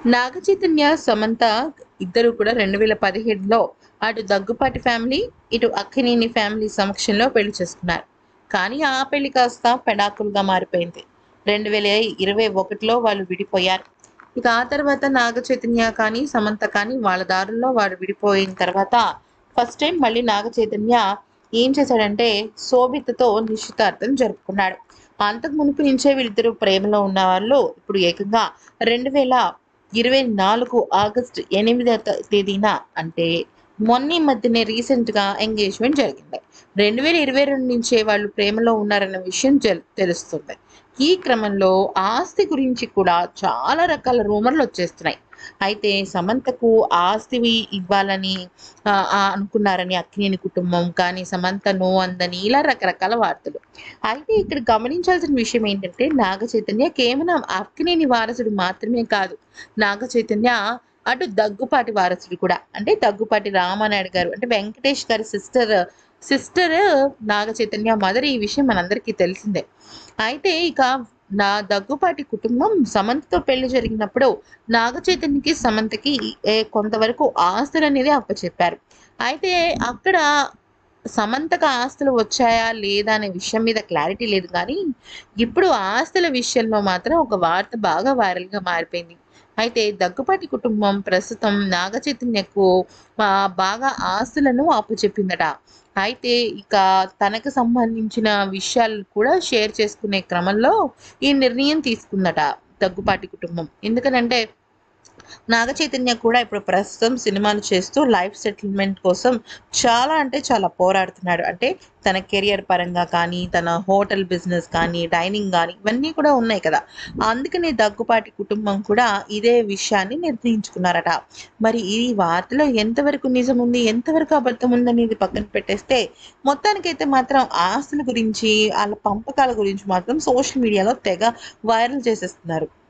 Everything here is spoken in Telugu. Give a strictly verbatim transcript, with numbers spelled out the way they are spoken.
నాగ చైతన్య, సమంత ఇద్దరు కూడా రెండు వేల పదిహేడులో అటు దగ్గుపాటి ఫ్యామిలీ, ఇటు అక్కినేని ఫ్యామిలీ సమక్షంలో పెళ్లి చేసుకున్నారు. కానీ ఆ పెళ్లి కాస్త పెడాకులుగా మారిపోయింది. రెండు వేల ఇరవై ఒకటిలో వాళ్ళు విడిపోయారు. ఇక ఆ తర్వాత నాగ చైతన్య కానీ, సమంత కానీ వాళ్ళ దారుల్లో వాడు విడిపోయిన తర్వాత ఫస్ట్ టైం మళ్ళీ నాగ చైతన్య ఏం చేశాడంటే శోభితతో నిశ్చితార్థం జరుపుకున్నాడు. అంతకు మునుపు నుంచే వీళ్ళిద్దరూ ప్రేమలో ఉన్న వాళ్ళు ఇప్పుడు ఏకంగా రెండు వేల ఇరవై నాలుగు ఆగస్టు ఎనిమిదవ త- తేదీన అంటే మొన్న ఈ మధ్యనే రీసెంట్గా ఎంగేజ్మెంట్ జరిగింది. రెండు వేల ఇరవై రెండు నుంచే వాళ్ళు ప్రేమలో ఉన్నారన్న విషయం జల్- తెలుస్తుంది. ఈ క్రమంలో ఆస్తి గురించి కూడా చాలా రకాల రూమర్లు వచ్చేస్తున్నాయి. అయితే సమంతకు ఆస్తివి ఇవ్వాలని ఆ, ఆ, అనుకున్నారని అక్కినేని కుటుంబం, కానీ సమంత నో అందని ఇలా రకరకాల వార్తలు. అయితే ఇక్కడ గమనించాల్సిన విషయం ఏంటంటే నాగ చైతన్య కేవలం అక్కినేని వారసుడు మాత్రమే కాదు. నాగ చైతన్య అటు దగ్గుపాటి వారసుడు కూడా. అంటే దగ్గుపాటి రామానాయుడు గారు అంటే వెంకటేష్ గారి sister sister Naga Chaitanya mother. ఈ విషయం మనందరికీ తెలిసిందే. అయితే ఇక నా దగ్గుపాటి కుటుంబం సమంతతో పెళ్లి జరిగినప్పుడు నాగ చైతన్యకి, సమంతకి ఏ కొంతవరకు ఆస్తులు అనేది అప్పచెప్పారు. అయితే అక్కడ సమంతకు ఆస్తులు వచ్చాయా లేదా అనే విషయం మీద క్లారిటీ లేదు కానీ ఇప్పుడు ఆస్తుల విషయంలో మాత్రం ఒక వార్త బాగా వైరల్గా మారిపోయింది. అయితే దగ్గుపాటి కుటుంబం ప్రస్తుతం నాగ చైతన్యకు ఆ, బాగా ఆస్తులను అప్పుచెప్పిందట. అయితే ఇక తనకు సంబంధించిన విషయాలు కూడా షేర్ చేసుకునే క్రమంలో ఈ నిర్ణయం తీసుకుందట దగ్గుపాటి కుటుంబం. ఎందుకనంటే నాగ చైతన్య కూడా ఇప్పుడు ప్రస్తుతం సినిమాలు చేస్తూ లైఫ్ సెటిల్మెంట్ కోసం చాలా అంటే చాలా పోరాడుతున్నాడు. అంటే తన కెరియర్ పరంగా కానీ, తన హోటల్ బిజినెస్ కానీ, డైనింగ్ కానీ ఇవన్నీ కూడా ఉన్నాయి కదా. అందుకని దగ్గుపాటి కుటుంబం కూడా ఇదే విషయాన్ని నిర్ణయించుకున్నారట. మరి ఈ వార్తలో ఎంతవరకు నిజం ఉంది, ఎంతవరకు అబద్ధం ఉందనేది పక్కన పెట్టేస్తే మొత్తానికైతే మాత్రం ఆస్తుల గురించి, వాళ్ళ పంపకాల గురించి మాత్రం సోషల్ మీడియాలో తెగ వైరల్ చేసేస్తున్నారు.